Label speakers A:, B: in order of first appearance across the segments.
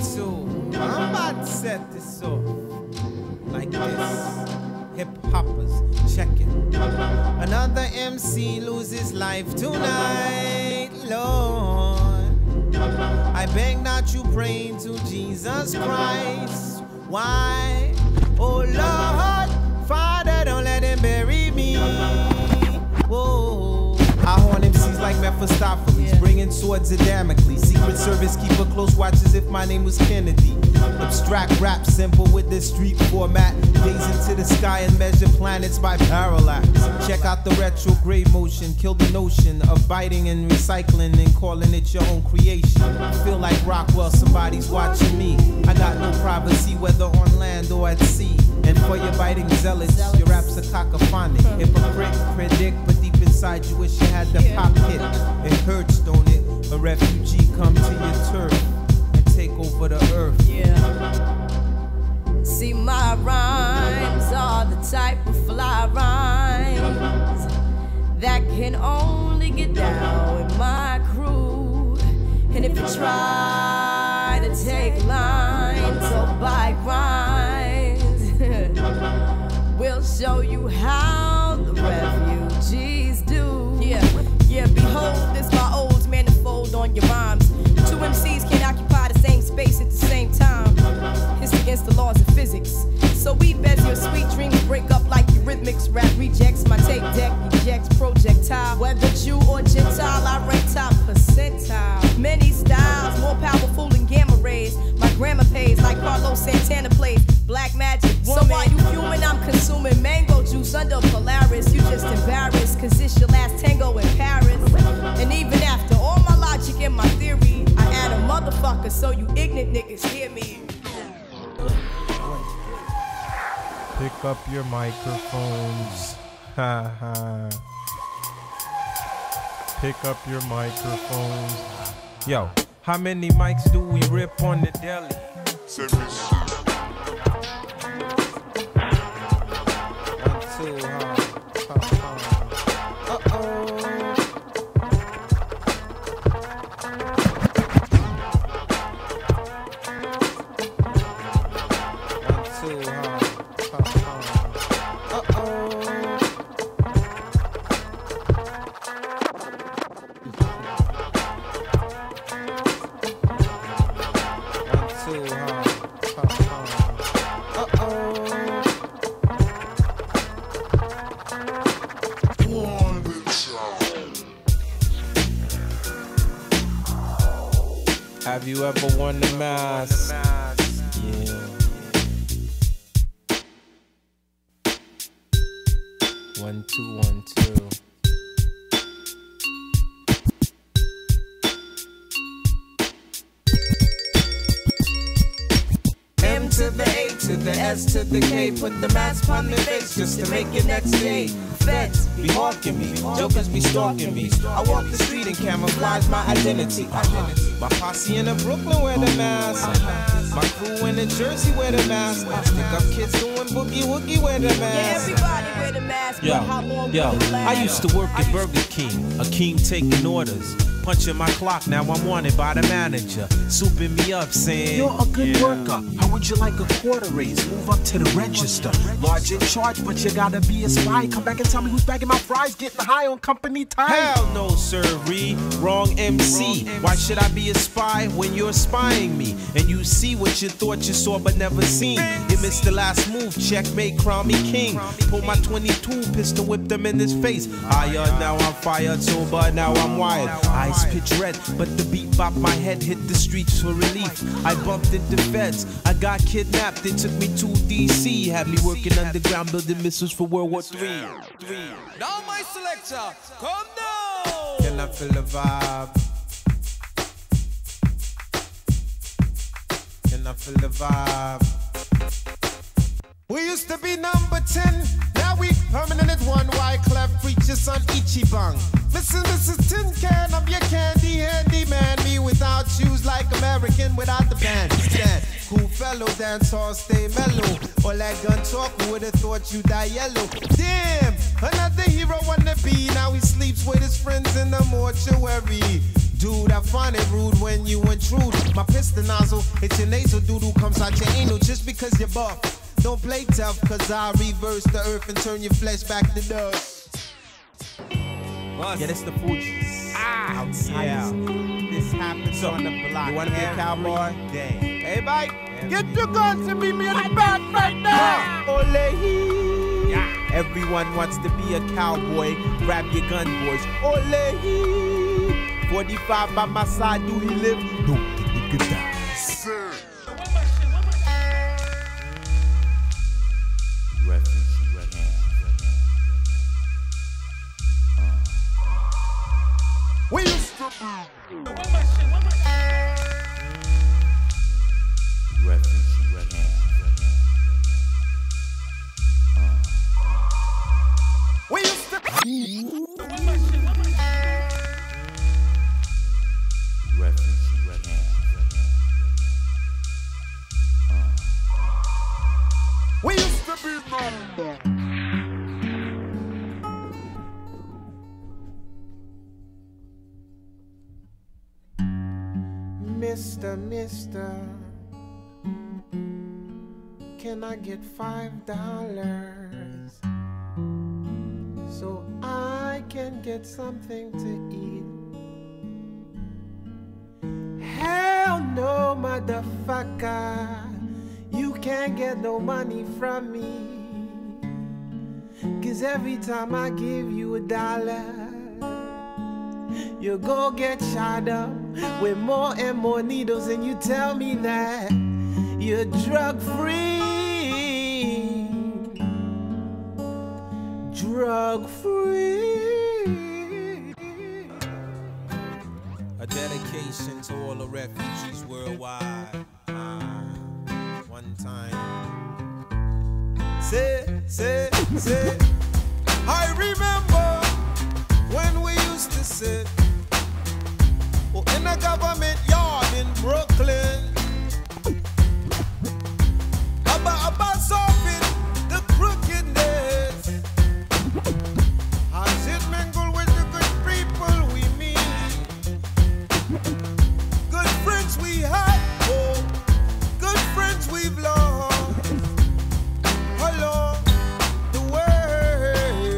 A: to, I'm about to set this off like this. Hip hoppers, check it. Another MC loses life tonight, Lord. I beg that you pray to Jesus Christ. Why? Oh Lord, Father, don't let him bury me. Whoa. I horn MCs like Mephistopheles, bringing swords of Damocles. Secret Service keep a close watch as if my name was Kennedy. Abstract rap, simple with this street format. Gaze into the sky and measure planets by parallax. Check out the retrograde motion, kill the notion of biting and recycling and calling it your own creation. Feel like Rockwell, somebody's watching me. I got no privacy, whether on land or at sea. And for your biting zealots, your rap's a cacophonic. Hypocrite, predict, but deep inside you wish you had the pop hit. It hurts, don't it? A refugee come to your turf and take over the earth.
B: See, my rhymes are the type of fly rhymes that can only get down with my crew. And if you try to take lines or buy grinds, we'll show you how the refugees do. Yeah, behold, this my old manifold on your rhymes. Two MCs can't occupy the same space at the same time. It's against the laws of physics. So we bet your sweet dreams break up like eurythmics. Rap rejects my tape deck, ejects projectile. Whether Jew or Gentile, I rank top percentile. Many styles, more powerful than gamma rays. My grammar pays like Carlos Santana plays Black Magic Woman. So while you human, I'm consuming mango juice under Polaris. You just embarrassed, cause it's your last tango in Paris. And even after all my logic and my theory, I add a motherfucker so you ignorant niggas hear me.
A: Pick up your microphones. Ha ha. Pick up your microphones. Yo, how many mics do we rip on the deli? 1, 2, Have you ever won the mask? Yeah. 1, 2, 1, 2. M to the A to the S to the K. Put the mask on the face just to make it next day. Feds be hawking me, jokers be stalking me. I walk the street and camouflage my identity. My posse in the Brooklyn wear the mask. My crew in the Jersey wear the mask. Stick up kids doing boogie woogie wear the mask.
B: Yeah, everybody wear the mask.
A: Yo, I used to work at Burger King, a king taking orders. Punching my clock, now I'm wanted by the manager. Souping me up, saying,
C: you're a good worker. How would you like a quarter raise? Move up to the register. Large in charge, but you gotta be a spy. Come back and tell me who's bagging my fries, getting high on company time.
A: Hell no, sirree. Wrong MC. Why should I be a spy when you're spying me? And you see what you thought you saw but never seen. You missed the last move, checkmate, crown me king. Pull my 22, pistol whip them in his face. Higher, now I'm fired, sober, now I'm wired. Eyes pitch red, but the beat bopped my head, hit the streets for relief. I bumped into feds, I got kidnapped, they took me to DC. Had me working underground building missiles for World War III.
D: Now my selector, come down.
A: Can I feel the vibe? Can I feel the vibe? We used to be number 10, now we permanent at 1. Wyclef preacher son Ichibang. Mrs. Tin Can, I'm your candy handy man. Me without shoes like American without the bandstand. Cool fellow, dance hall, stay mellow. All that gun talk, who would've thought you die yellow? Damn, another hero wanna be. Now he sleeps with his friends in the mortuary. Dude, I find it rude when you intrude. My piston nozzle hits your nasal, doodle comes out your anal just because you're buff. Don't play tough, cause I reverse the earth and turn your flesh back to dust. Yeah, that's the Fugees. Outsidaz. Yeah. This happens on the block. You wanna be a cowboy? Day. Hey, Mike, get your guns and meet me in the back right now. Ole. Yeah. Everyone wants to be a cowboy. Grab your gun, boys. Ole. 45 by my side, do he live? No, get down. We used to we used to we used to be number. Mista Mista, can I get $5 so I can get something to eat? Hell no, motherfucker, you can't get no money from me, 'cause every time I give you $1, you go get shot up with more and more needles, and you tell me that you're drug free. Drug free. A dedication to all the refugees worldwide. One time. Say. I remember when we used to sit in a government yard in Brooklyn, about solving the crookedness. As it mingle with the good people we meet, good friends we had, oh, good friends we've lost along the way.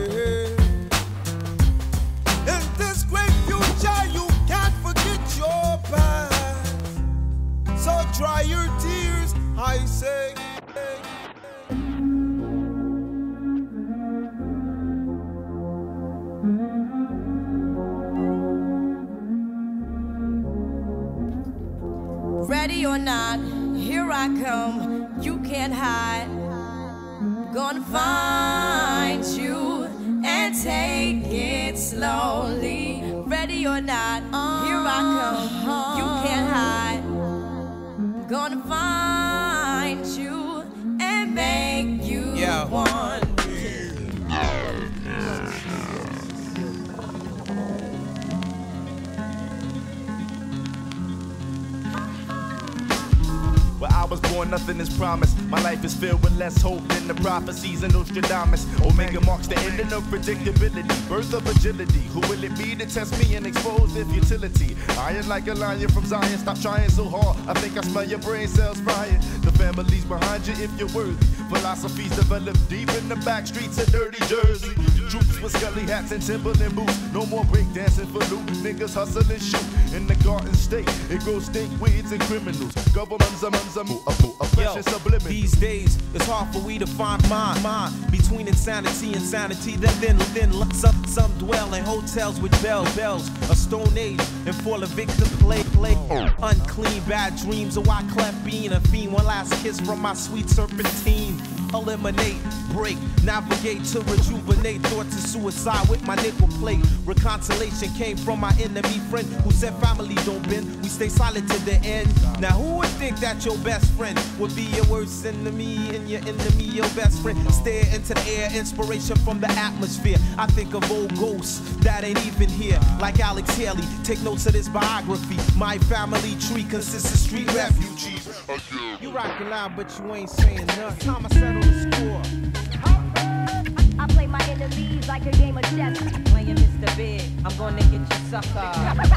A: In this great future, you can't forget your past, so dry your tears, I say.
B: Ready or not, here I come, you can't hide. Gonna find you and take it slowly. Ready or not, here I come, you can't hide. Gonna find you and make you one.
E: Where I was born, nothing is promised. My life is filled with less hope than the prophecies of Nostradamus. Omega marks the ending of predictability, birth of agility. Who will it be to test me and expose their futility? Iron like a lion from Zion, stop trying so hard. I think I smell your brain cells frying. The family's behind you if you're worthy. Philosophies developed deep in the back streets of dirty Jersey. Troops with scully hats and Timberland boots. No more break dancing for loot. Niggas hustle and shoot. In the Garden State, it grows stink weeds and criminals. Governments a
A: these days, it's hard for we to find mine between insanity and sanity. Then some dwell in hotels with bells. A stone age and fall a victim play. Unclean, bad dreams. A Wyclef Jean, a fiend. One last kiss from my sweet serpentine. Eliminate, break, navigate to rejuvenate. Thoughts of suicide with my nickel plate. Reconciliation came from my enemy friend who said family don't bend, we stay solid to the end. Now who would think that your best friend would be your worst enemy and your enemy your best friend? Stare into the air, inspiration from the atmosphere. I think of old ghosts that ain't even here, like Alex Haley. Take notes of this biography. My family tree consists of street refugees. You rockin' loud, but you ain't saying nothing. Time I settle the score.
F: I play my enemies like a game of chess. Playing Mr.
B: Big, I'm gonna get you sucker.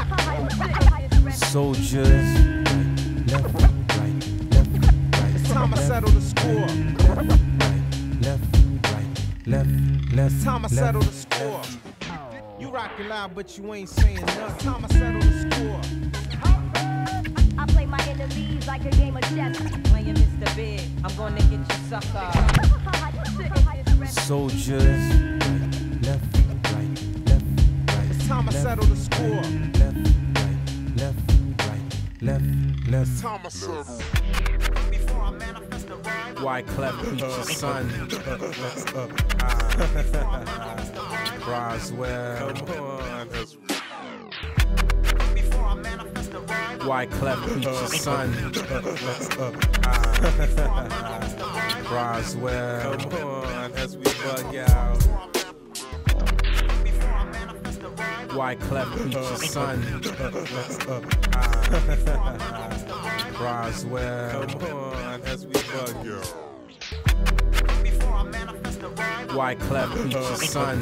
A: Soldiers, left, right, left, right.
C: It's time I settle the score.
A: Left.
C: It's time I settle the score.
A: You rockin' loud, but you ain't saying nothing.
C: It's time I settle the score.
B: I play my enemies like a game of chess. Playing Mr. Big, I'm gonna get you sucker.
A: Soldiers, left, right.
C: It's time I settle the score.
A: Left.
C: It's time I settle. Before I manifest the rhyme.
A: Wyclef Jean's son. Roswell.
C: Before I manifest the rhyme.
A: Wyclef Jean's son. Roswell. As we bug out. Wyclef Jean's son. Roswell. As we bug out. Wyclef Jean's son.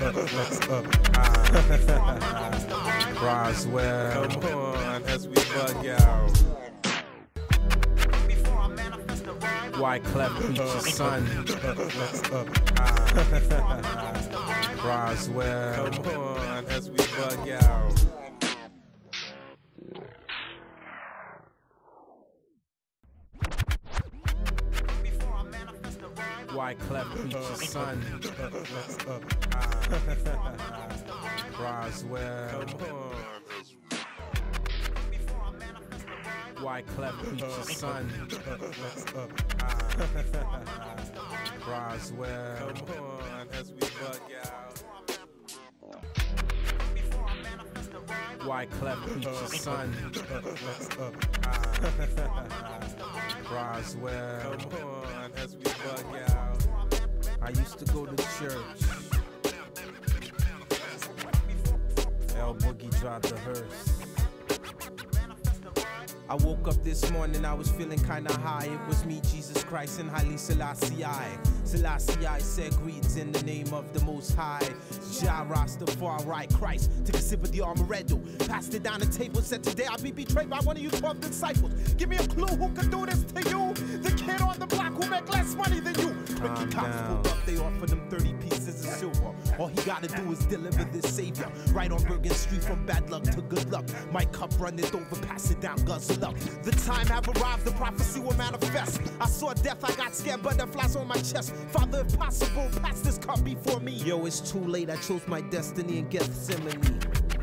A: Roswell. As we bug out. Wyclef Jean's son. Roswell. As we bug out. Wyclef Jean's son. Roswell. Wyclef Jean's son. Roswell. As we bug out. Wyclef Jean's son. Roswell. As we bug out. I used to go to church. El Boogie drive the hearse. I woke up this morning, I was feeling kinda high. It was me, Jesus Christ, and Haile Selassie I. Selassie I said greetings in the name of the Most High. Jah Rastafari Christ took a sip of the Amaretto, passed it down the table, said today I'll be betrayed by one of you 12 disciples. Give me a clue who could do this to you. The kid on the block who make less money than you. Ricky Cox pulled up, they offered him 30 pieces of silver. All he gotta do is deliver this savior. Right on Bergen Street from bad luck to good luck. My cup runneth over, pass it down, guzzle up. The time have arrived, the prophecy will manifest. I saw death, I got scared, butterflies on my chest. Father, if possible, pass this cup before me. Yo, it's too late, I chose my destiny in Gethsemane.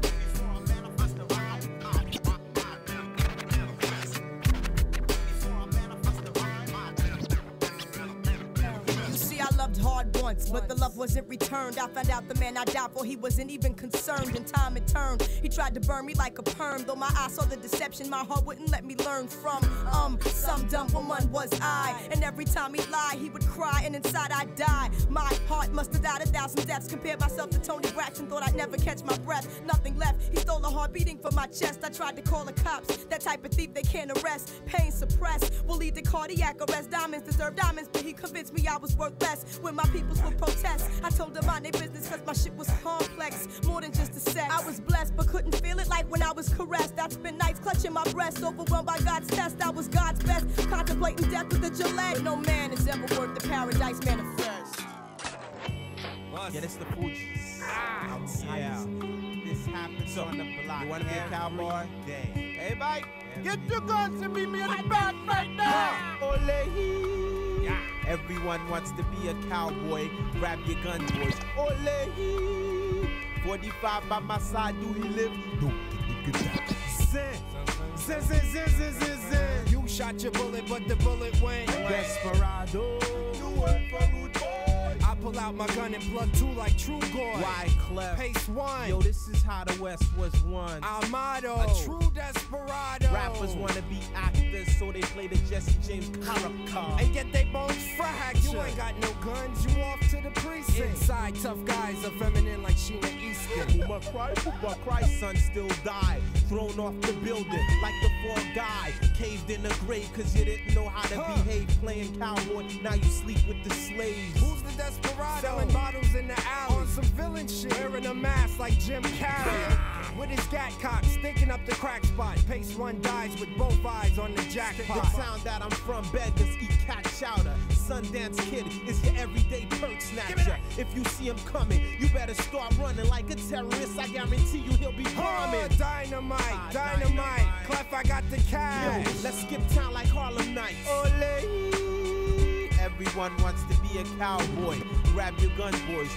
B: Hard once, but the love wasn't returned. I found out the man I died for, he wasn't even concerned. In time it turned, he tried to burn me like a perm. Though my eyes saw the deception, my heart wouldn't let me learn from some dumb woman was I. And every time he lied, he would cry, and inside I died. My heart must have died 1,000 deaths. Compared myself to Tony Braxton, thought I'd never catch my breath. Nothing left, he stole a heart beating from my chest. I tried to call the cops, that type of thief they can't arrest. Pain suppressed will lead to cardiac arrest. Diamonds deserve diamonds, but he convinced me I was worth less. When my peoples would protest, I told them mind their business cause my shit was complex, more than just a sex. I was blessed but couldn't feel it like when I was caressed. I'd spend nights clutching my breast, overwhelmed by God's test. I was God's best, contemplating death with a Gillette. No man is ever worth the paradise manifest.
A: Yeah, this the Fugees. Yeah. This happens on the block. You wanna be a cowboy? Day. Hey, Mike, get your guns and meet me in the back right now. Ole. Everyone wants to be a cowboy. Grab your gun, boys. Ole. 45 by my side, do he live? No. Zin.
D: You shot your bullet, but the bullet went.
A: Desperado.
D: You work for Rude Boy. I pull out my gun and plug two like True Goy.
A: Wyclef.
D: Pacewon.
A: Yo, this is how the West was won.
D: Our motto. A true desperado.
A: Rappers wanna be actors, so they play the Jesse James character.
D: And get they bones fractured. You ain't got no guns, you off to the precinct. Inside, tough guys are feminine like Sheena Easton.
A: Uma But Christ's son still died, thrown off the building like the fall guy. Caved in the grave cause you didn't know how to behave. Playing cowboy, now you sleep with the slaves.
D: Who's the desperado? Selling bottles in the alley. On some villain shit. Wearing a mask like Jim Carrey. With his gat cock, stinking up the crack spot. Pacewon dies with both eyes on the jackpot.
A: The town that I'm from, beggars eat cat chowder. Sundance Kid is your everyday perk snatcher. If you see him coming, you better start running like a terrorist. I guarantee you he'll be bombing.
D: Dynamite, dynamite. Clef, I got the cash.
A: Yo, let's skip town like Harlem Nights. Ole. Everyone wants to be a cowboy. Grab your gun, boys.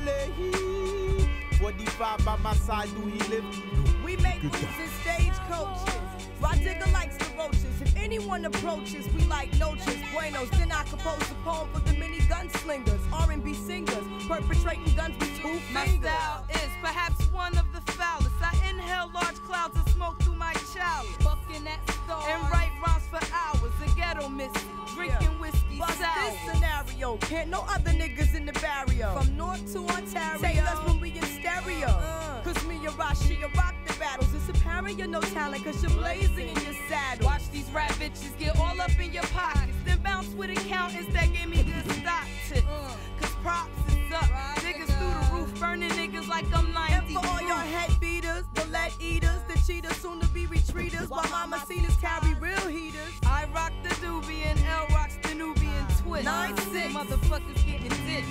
A: Ole. 45 by my side, do he live?
B: We make moves in stagecoaches. Rah Digga likes the roaches. If anyone approaches, we like noches. Buenos, then I compose a poem for the mini gunslingers, R&B singers, perpetrating guns with 2 fingers.
F: My style is perhaps one of the foulest. I inhale large clouds of smoke through my chalice, bucking at stars and write rhymes for hours. The ghetto missing, drinking whiskey
B: Bust
F: sour.
B: this scenario, can't no other niggas in the barrio. From North to Ontario, take us when we in stereo. Cause me and Rashia rock the battles. It's apparent you're no talent cause you're blazing in your saddle.
F: Watch these rap bitches get all up in your pockets, then bounce with accountants that give me good stock tips. Cause props is up, niggas through the roof, burning niggas like I'm 90.
B: And for all your head beaters, the lead eaters, the cheaters, soon to be retreaters, while mama seeners carry real heaters.
F: I rock the doobie and L rocks the Nubian twist.
B: 9-6.
F: Motherfuckers getting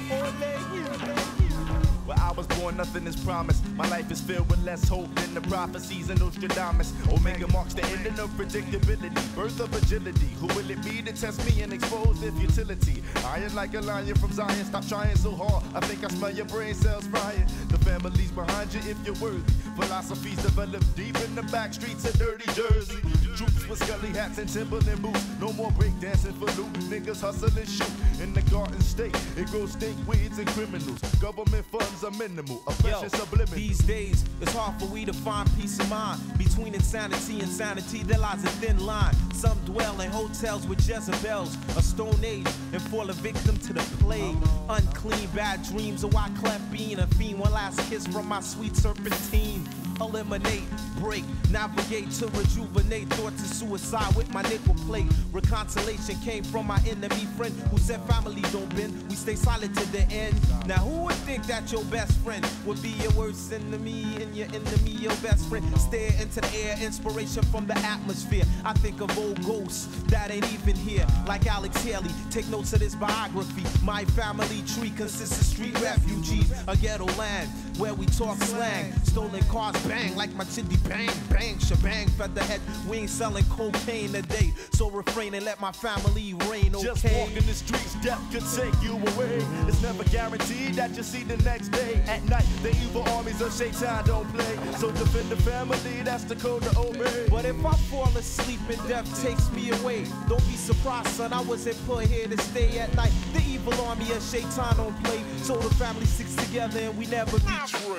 F: dipped.
E: Where I was born, nothing is promised. My life is filled with less hope than the prophecies of Nostradamus. Omega marks the ending of predictability, birth of agility. Who will it be to test me and expose their futility? Iron like a lion from Zion, stop trying so hard. I think I smell your brain cells frying. The family's behind you if you're worthy. Philosophies developed deep in the back streets of dirty Jersey. Troops with scully hats and Timberland boots. No more breakdancing for loot. Niggas hustle and shoot. In the Garden State, it grows stink weeds and criminals. Government funds are minimal. Affection subliminal.
A: These days, it's hard for we to find peace of mind. Between insanity and sanity, there lies a thin line. Some dwell in hotels with Jezebels, a stone age, and fall a victim to the plague. Unclean, bad dreams of Wyclef being a fiend. One last kiss from my sweet serpentine. Eliminate, break, navigate to rejuvenate. Thoughts of suicide with my nickel plate. Reconciliation came from my enemy friend who said family don't bend, we stay solid to the end. Now who would think that your best friend would be your worst enemy and your enemy your best friend? Stare into the air, inspiration from the atmosphere. I think of old ghosts that ain't even here, like Alex Haley. Take notes of this biography. My family tree consists of street refugees, a ghetto land where we talk slang. Stolen cars bang like my chitty bang, bang, shebang, featherhead. We ain't selling cocaine today, so refrain and let my family reign, okay?
E: Just walking the streets, death could take you away. It's never guaranteed that you'll see the next day. At night, the evil armies of Shaitan don't play. So defend the family, that's the code to obey.
A: But if I fall asleep and death takes me away, don't be surprised, son, I wasn't put here to stay at night. The evil army of Shaitan don't play, so the family sticks together and we never betray.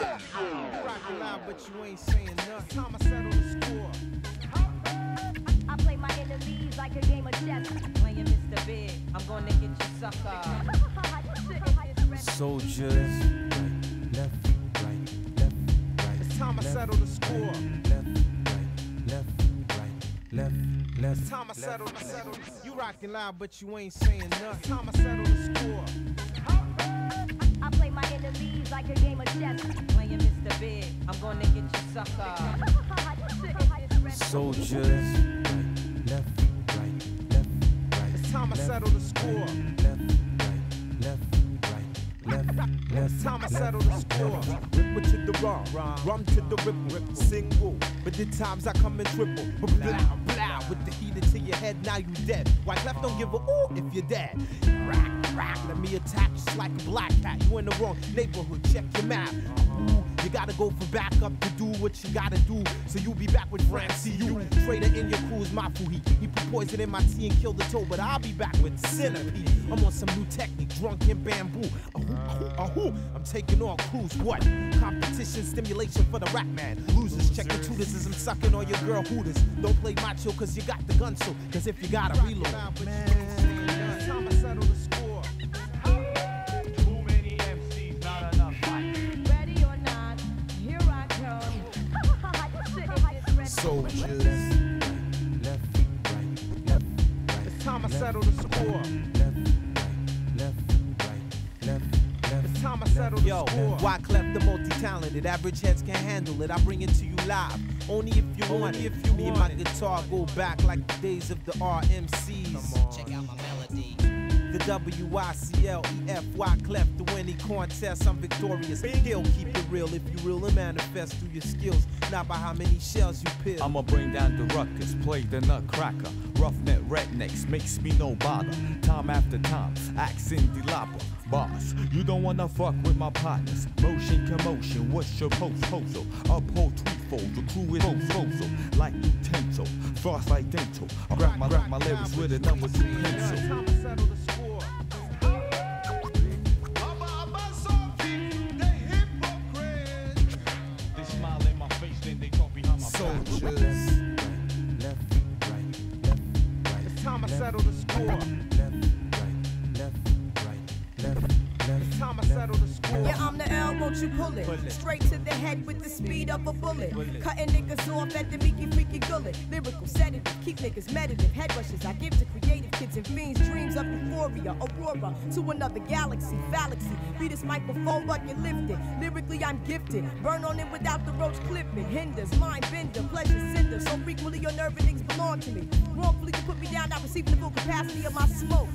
A: Rockin' loud, but you ain't saying nothing. Time I settle the score.
B: I play my enemies like a game of chess.
F: Playing Mr. Big, I'm gonna get you sucker.
A: Soldiers, right, left, right. It's time I settle the score. Left. It's time I settle. You rockin' loud, but you ain't saying nothing. Time I settle the score.
B: I play my enemies like a game of chess.
F: Playing Mr. Big, I'm gonna get you sucker.
A: Soldiers, right, left. It's time I settle the score. Left. It's time I settle the score. Ripple to the rum to the ripple. Single, but the times I come in triple. Blah, blah, with the heater to your head, now you dead. Wyclef don't give a ooh if you're dead. Rock, let me attack just like a black cat. You in the wrong neighborhood, check your map. Ooh, you gotta go for backup to do what you gotta do. So you be back with Francie, you traitor in your crew's my fuhi. He put poison in my tea and killed the toe, but I'll be back with centipede. I'm on some new technique, drunk in bamboo. I'm taking on crews, what? Competition, stimulation for the rap man. Losers, check the tutors as I'm sucking on your girl hooters. Don't play macho cause you got the gun, so cause if you gotta reload, man, time I settle the score.
G: Too many MCs, not enough fight.
B: Ready or not, here I
A: Soldiers. Left, right, left, right.
C: It's time I settle the score. It's time I settle the score.
A: Wyclef the multi-talented, average heads can't handle it. I bring it to you live, only if you want it. Me and my guitar go back like the days of the RMCs.
G: Check out my melody.
A: The WICLEF, Wyclef, the winning contest, I'm victorious. He'll keep it real if you real and manifest through your skills, not by how many shells you peel.
H: I'ma bring down the ruckus, play the nutcracker. Roughneck rednecks makes me no bother. Time after time, accent the lopper. Boss, you don't wanna fuck with my partners. Motion, commotion, what's your proposal? Uphold threefold, the crew is proposal. Like utensil, frost like dental. I grab my lyrics with a number 2 pencil.
C: It's time to settle the score.
H: They smile in my face, then they talk behind my back.
A: Soldiers. Left, right, left, right.
C: It's time I settle the score. It's time I settle the score.
B: Yeah, I'm the L, won't you pull it? Straight to the head with the speed of a bullet. Cutting niggas off at the meeky freaky gullet. Lyrical sedative, keep niggas meditative. Head rushes I give to creative kids and fiends. Dreams of euphoria, aurora to another galaxy. Galaxy, be this microphone bucket lifted. Lyrically I'm gifted. Burn on it without the roach clipping. Hinders, mind bender, pleasure cinder. So frequently your nerve endings belong to me. Wrongfully you put me down, not receiving the full capacity of my smoke.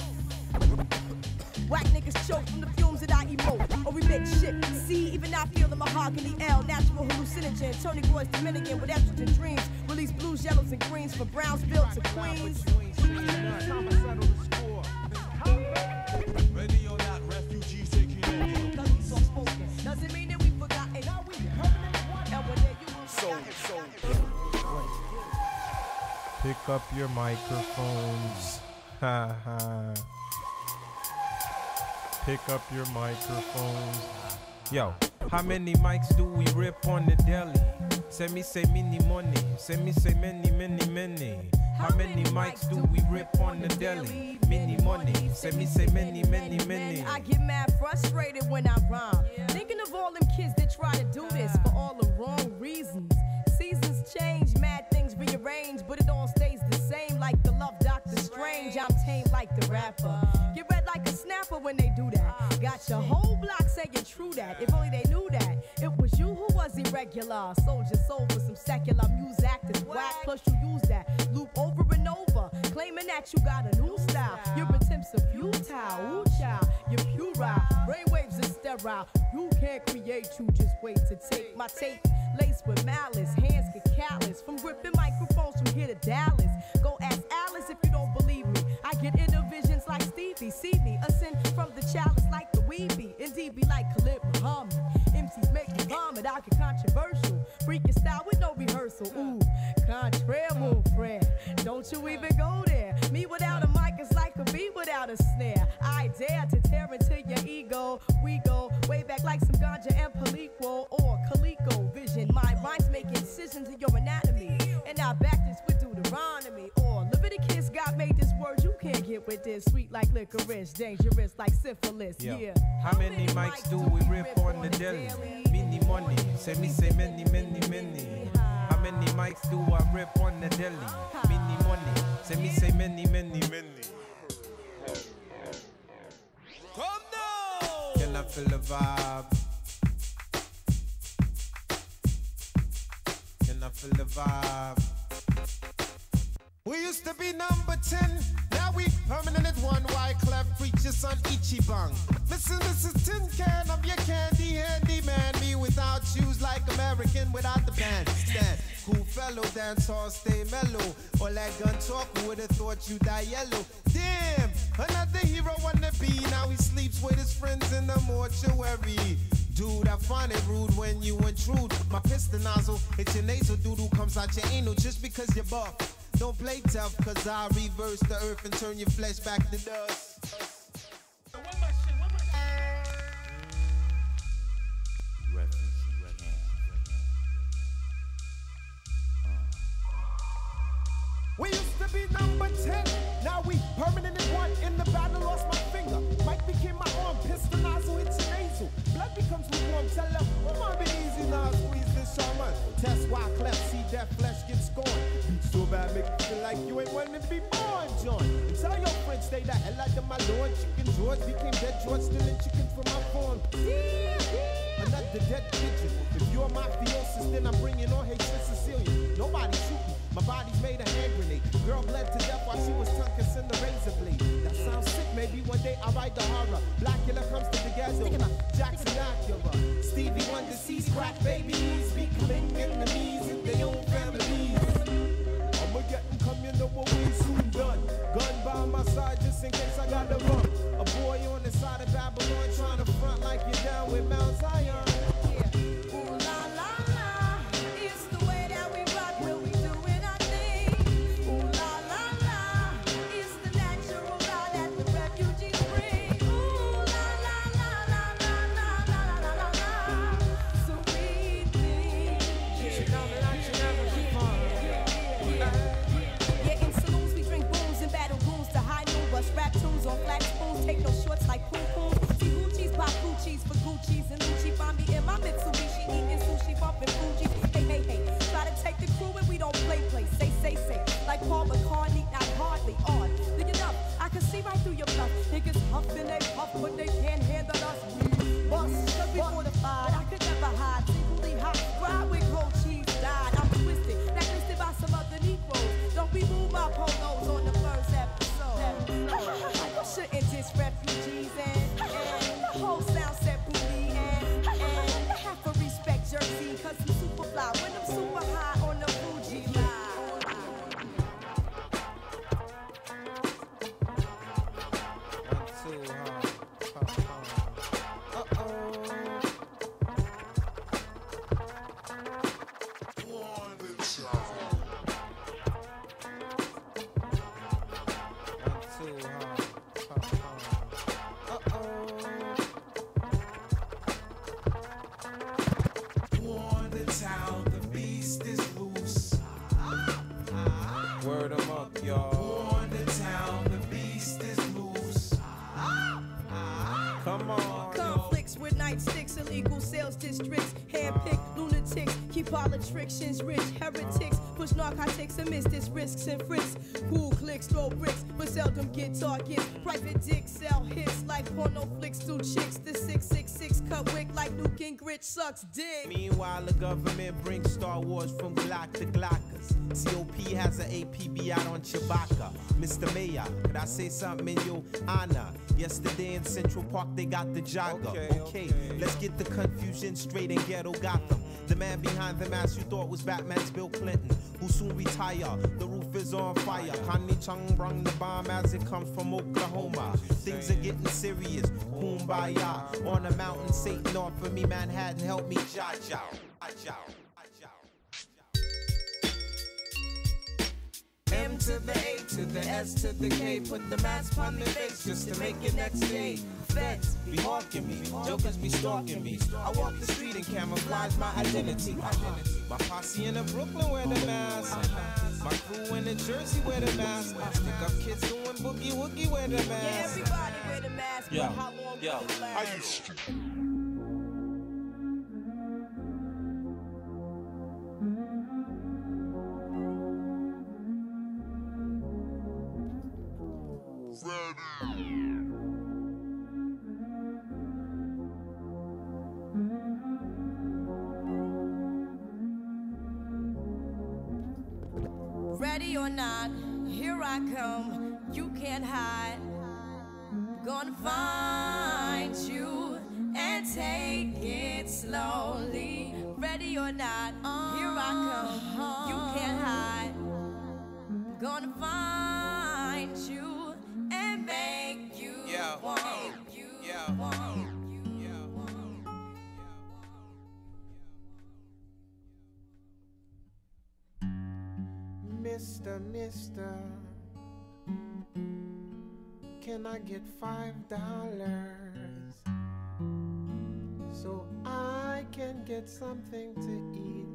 B: Whack niggas choke from the fumes that I emote. Or we make shit. See, even I feel the mahogany L. Natural hallucinogen. Tony Boy's Dominican with estrogen dreams. Release blues, yellows, and greens from Brownsville to Queens.
C: It's time I settle the score.
H: Ready or not, refugees taking over.
B: Cause we so spoken. Doesn't mean that we forgotten. Now we permanent one. And one day you will
A: Soul.
I: Pick up your microphones. Ha ha. Pick up your microphones.
A: Yo, how many mics do we rip on the deli? Say me say many money. Say me say many. How many mics do we rip on the deli? Many money. Say me say many.
B: I get mad frustrated when I rhyme. Thinking of all them kids that try to do this for all the wrong reasons. Seasons change, mad things rearrange, but it all stays the same like the love Dr. Strange. I'm tame like the rapper. Get red like a snapper when they do that. Got your whole block saying true that. If only they knew that. It was you who was irregular. Soldier soul for some secular music is whack. Plus you use that loop over and over, claiming that you got a new style. Your attempts are futile. Ooh child, you're puerile. Brainwaves are sterile. You can't create, you just wait to take my tape. Laced with malice, hands get callous from gripping microphones from here to Dallas. Go ask Alice if you don't believe me. I get inner visions like Stevie. See me ascend from the chalice like the weeby. Indeed be like Khalid Muhammad. MCs make me vomit. I get controversial. Freaking style with no rehearsal. Ooh, contraire, mon frère. Don't you even go there. Me without a mic is like a bee without a snare. I dare to tear into your ego. We go way back like some ganja and Palico or Calico vision. My rhymes make incisions in your anatomy. And I back this with Deuteronomy or Leviticus. God made this word you can't get with this. Sweet like licorice, dangerous like syphilis. Yeah.
A: How many mics do we rip on the deli? Many money. Say me say many. How many mics do I rip on the deli? Many money. Say me say many.
D: Come now!
A: Can I feel the vibe? Can I feel the vibe?
D: We used to be number 10, now we permanent at 1. Wyclef preachers on Ichiban. Mrs. Tin Can, I'm your candy handy man. Me without shoes like American without the bandstand. Cool fellow, dance hall, stay mellow. All that gun talk, who would've thought you die yellow? Damn, another hero wanna be. Now he sleeps with his friends in the mortuary. Dude, I find it rude when you intrude. My piston nozzle, it's your nasal doodle comes out your anal just because you're buff. Don't play tough, cause I reverse the earth and turn your flesh back to dust. We used to be number 10, now we permanent at 1. In the battle, lost my finger. Mike became my arm, pistol nozzle, it's your nasal. Blood becomes lukewarm, tell her, come on, be easy now, squeeze this shaman. Test Wyclef, see that flesh
A: make you feel like you ain't wanting to be born, John. And tell your friends stay the hell out of my lawn. Chicken George became dead George, stealing chicken from my farm. Another dead pigeon. If you're mafiosis, then I'm bringing on hatred Sicilian. Nobody shoot me. My body's made a hand grenade. Girl bled to death while she was tongue kissing the razor blade. That sounds sick. Maybe one day I'll write the horror. Blackula comes to the ghetto. Jackson Acura. Stevie Wonder sees crack babies becoming enemies in their own families. I'ma get them come, you know what we soon done. Gun by my side just in case I got the run. A boy on the side of Babylon trying to front like you're down with Mount Zion.
B: On flat spoons, take no shorts like poo poo. See Gucci's, pop Gucci's for Gucci's and Gucci. Find me in my Mitsubishi, eating sushi, bumping Fugees. Hey, hey, hey, try to take the crew and we don't play. Say, like Paul McCartney, not hardly on. Look it up, I can see right through your bluff. Niggas huffing they puff, but they can't handle us. Bust, cause we fortified, I could never hide. Singly hot, ride with gold cheese, died. I'm twisted, blacklisted by some other Negroes. Don't be moved by polos on the first episode. You shouldn't diss refugees and the whole sound set booty and half a respect jersey cause I'm super fly when I'm super high on the Fuji line. Politicians, rich heretics, push narcotics and miss this risks and frisks. Cool clicks, throw bricks, but seldom get targets. Private dicks sell hits like porno flicks to chicks. The 666 cut wick like Nuke and Grit sucks dick.
A: Meanwhile, the government brings Star Wars from Glock to Glockers. COP has an APB out on Chewbacca. Mr. Mayor, could I say something in your honor? Yesterday in Central Park, they got the jogger. Okay, let's get the confusion straight in ghetto Gotham. The man behind the mask you thought was Batman's Bill Clinton, who soon retire. The roof is on fire. Connie Chung brung the bomb as it comes from Oklahoma. Things are getting serious. Kumbaya. On a mountain, Satan offered me Manhattan. Help me, Jaja. M to the A to the S to the K. Put the mask on the face just to make it next day. Feds be hawking me, jokers be stalking me. I walk the street and camouflage my identity. My posse in the Brooklyn wear the mask. My crew in the Jersey wear the mask. Stick up kids doing boogie woogie wear the mask.
B: Yeah, everybody wear the mask. But how long will it last? Ready or not, here I come, you can't hide. Gonna find you and take it slowly. Ready or not, here I come, you can't hide. Gonna find you and make you want you.
D: Mista Mista, can I get $5 so I can get something to eat?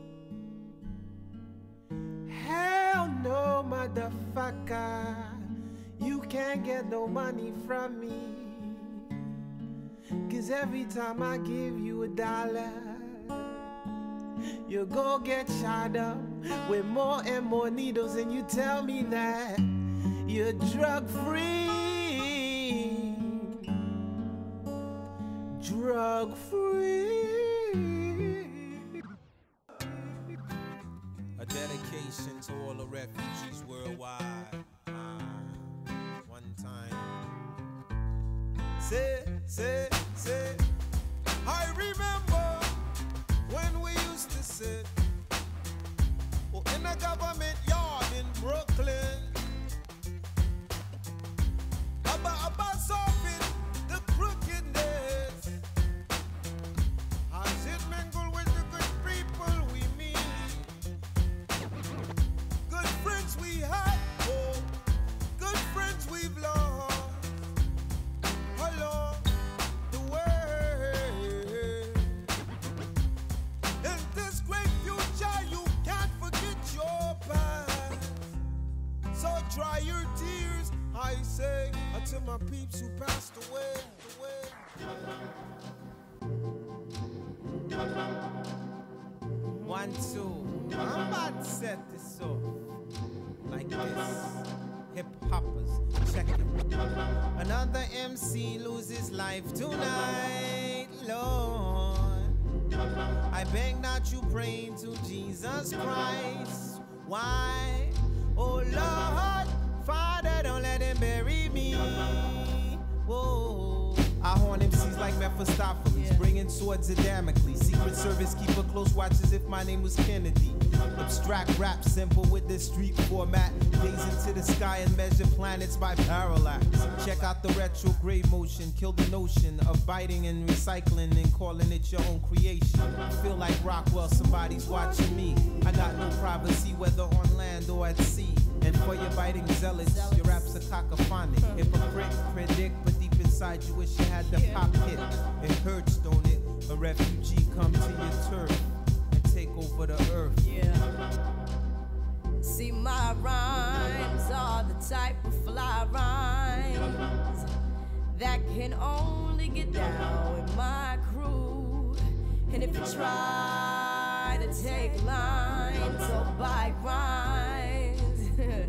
D: Hell no, motherfucker, you can't get no money from me. 'Cause every time I give you $1,
A: You go get shot up with more and more needles, and you tell me that you're drug free. Drug free. A dedication to all the refugees worldwide. One time. Say, I remember when we used to sit in a government yard in Brooklyn. About solving the crookedness. As it mingle with the good people we meet. Good friends we had, oh, good friends we've lost. Along the way. In this great future, you can't forget your past. So dry your tears, I say, until my peeps who passed away. 1, 2. I'm about to set this off like this. Hip hoppers, check it. Another MC loses life tonight, Lord. I beg that you pray to Jesus Christ. Why? Oh Lord, Father, don't let him bury me. Whoa. I horn MCs like Mephistopheles, bringing swords of Damocles. Secret Service keep a close watch as if my name was Kennedy. Abstract rap simple with this street format. Gaze into the sky and measure planets by parallax. Check out the retrograde motion, kill the notion of biting and recycling and calling it your own creation. Feel like Rockwell, somebody's watching me. I got no privacy, whether on land or at sea. And for your biting zealots, your rap's a cacophonic. Hypocrite, predict, but deep inside you wish you had the pop hit. It hurts, don't it? A refugee come to your turf and take over the earth.
B: Yeah. See, my rhymes are the type of fly rhymes that can only get down with my crew. And if you try to take lines or buy rhymes,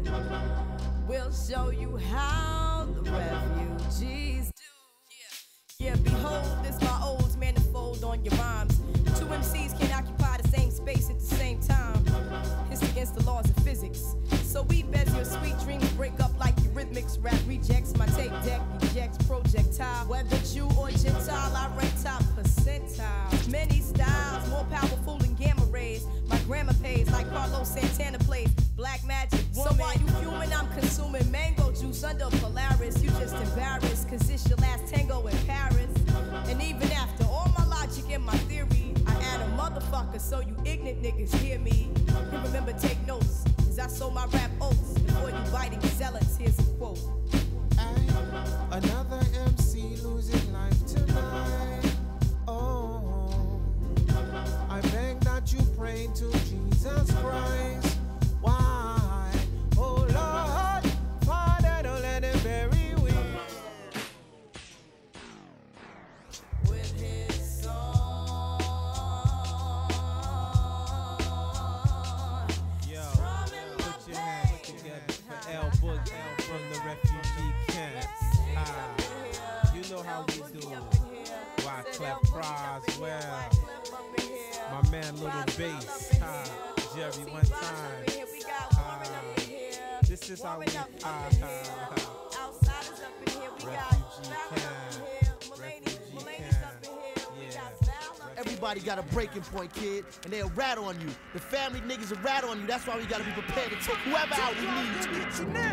B: we'll show you how the refugees do. Yeah, behold, this my old manifold on your rhymes. Two MCs can't occupy the same space at the same time. It's against the laws of physics. So we bet your sweet dreams break up like eurythmics. Rap rejects my tape deck, ejects projectile. Whether Jew or Gentile, I rank top percentile. Many styles, more powerful than gamma rays. My grammar pays like Carlos Santana plays Black Magic Woman. So while you fuming, I'm consuming mango juice under Polaris. You just embarrassed, cause it's your last tango in Paris. And even after all my logic and my theory, I add a motherfucker so you ignorant niggas hear me. And remember, take notes, cause I sold my rap oats. Before you biting zealots, here's a quote.
A: Another MC losing life tonight. Oh, I beg that you pray to Jesus Christ. Why? Oh Lord, Father, don't let him bury me. With his song. Yo, put your hands together for L Book from the refugee camp. You know how we do. Wyclef Jean, my man Little Bass, Jerry one time. This is how we Outsidaz up in here, we got refugee camp. Yeah.
G: Everybody got a breaking point, kid, and they'll rat on you. The family niggas will rat on you. That's why we gotta be prepared to take whoever out we need to.